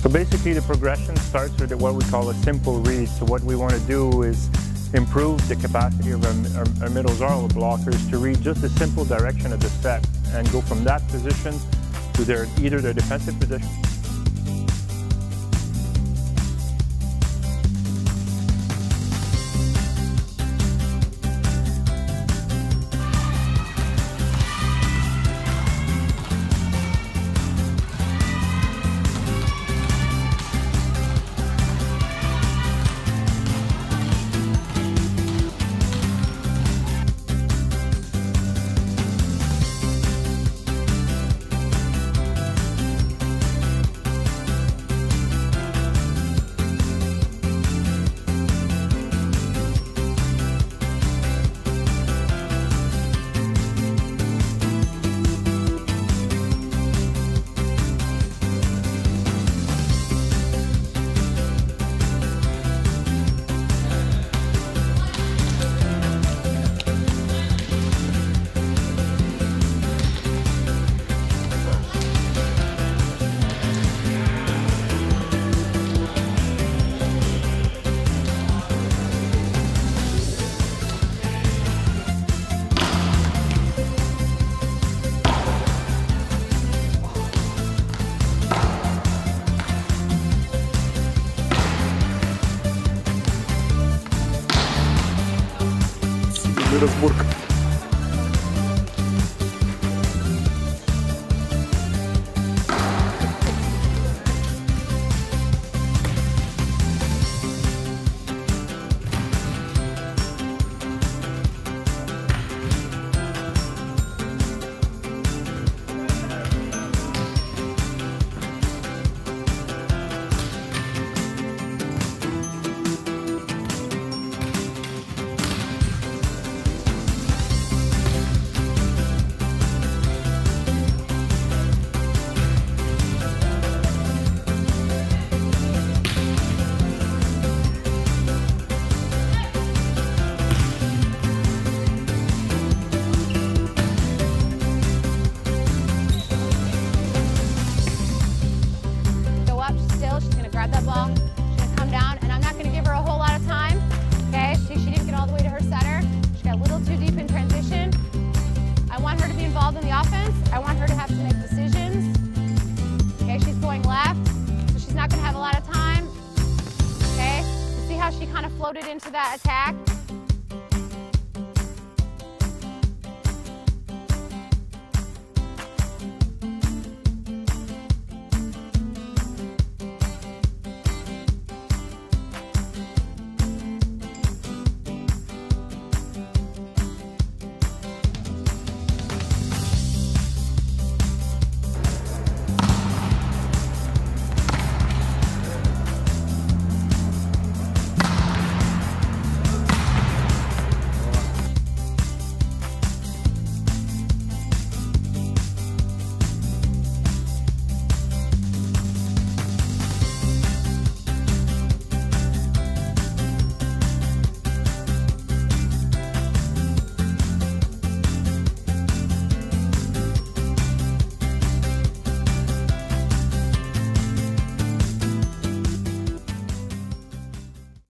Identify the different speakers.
Speaker 1: So basically the progression starts with what we call a simple read. So what we want to do is improve the capacity of our middle Zarla blockers to read just the simple direction of the step and go from that position to either their defensive position.
Speaker 2: Разборка.
Speaker 3: She's going to grab that ball, she's going to come down, and I'm not going to give her a whole lot of time, okay? She didn't get all the way to her setter. She got a little too deep in transition. I want her to be involved in the offense. I want her to have to make decisions. Okay, she's going left, so she's not going to have a lot of time. Okay, you see how she kind of floated into that attack?